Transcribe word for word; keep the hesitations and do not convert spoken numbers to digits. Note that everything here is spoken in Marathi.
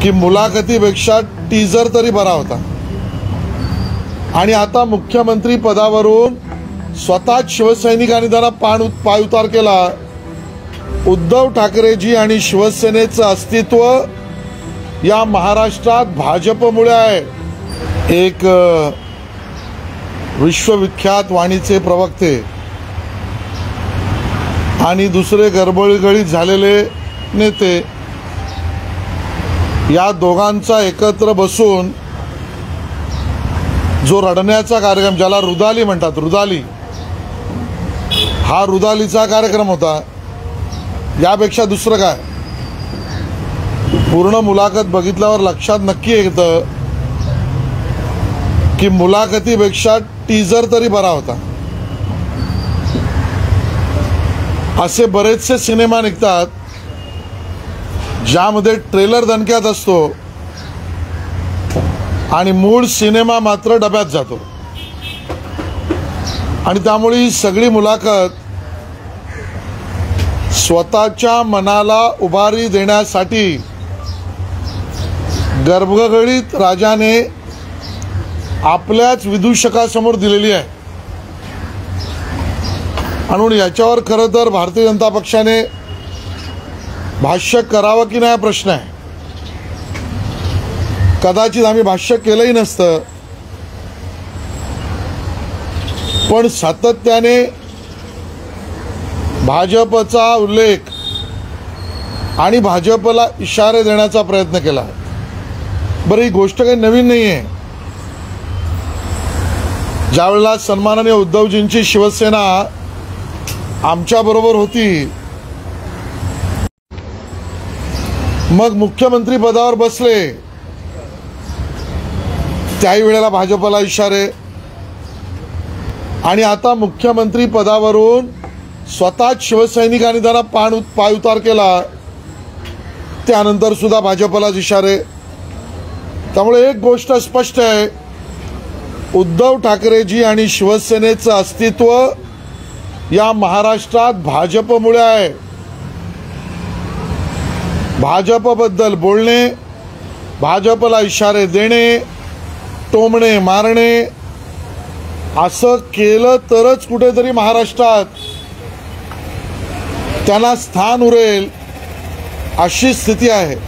की मुलाखतीपेक्षा टीजर तरी बरा होता। आणि आता मुख्यमंत्री पदावरून स्वतःच शिवसैनिकांनी जरा पाण पायउतार केला। उद्धव ठाकरेजी आणि शिवसेनेचं अस्तित्व या महाराष्ट्रात भाजपमुळे आहे। एक विश्वविख्यात वाणीचे प्रवक्ते आणि दुसरे गडबडीत झालेले नेते या दोघांचा एकत्र बसून जो रडण्याचा कार्यक्रम, ज्याला रुदाली म्हणतात, रुदाली, हा रुदालीचा कार्यक्रम होता। यापेक्षा दुसरं काय? पूर्ण मुलाखत बघितल्यावर लक्षात नक्की येतं की मुलाखतीपेक्षा टीजर तरी बरा होता। असे बरेचसे सिनेमा निघतात ज्यामध्ये ट्रेलर दणक्यात असतो आणि मूळ सिनेमा मात्र डब्यात जातो। आणि त्यामुळे ही सगळी मुलाखत स्वतःच्या मनाला उभारी देण्यासाठी गर्भगडीत राजाने आपल्याच विदूषकासमोर दिलेली आहे। म्हणून याच्यावर खरं तर भारतीय जनता पक्षाने भाष्य करावं की नाही प्रश्न आहे। कदाचित आम्ही भाष्य केलंही नसतं, पण सातत्याने भाजपचा उल्लेख आणि भाजपला इशारे देण्याचा प्रयत्न केला। बरं, ही गोष्ट काही नवीन नाही आहे। ज्यावेळेला सन्माननीय उद्धवजींची शिवसेना आमच्या बरोबर होती, मग मुख्यमंत्री पदावर बसले, त्याही वेळेला भाजपला इशारे, आणि आता मुख्यमंत्री पदावरून स्वतःच शिवसैनिकांनी जरा पाण पायउतार केला, त्यानंतर सुद्धा भाजपलाच इशारे। त्यामुळे एक गोष्ट स्पष्ट आहे, उद्धव ठाकरेजी आणि शिवसेनेचं अस्तित्व या महाराष्ट्रात भाजपमुळे आहे। भाजपबद्दल बोलणे, भाजपला इशारे देणे, टोमणे मारणे असं केलं तरच कुठेतरी महाराष्ट्रात त्यांना स्थान उरेल अशी स्थिती आहे।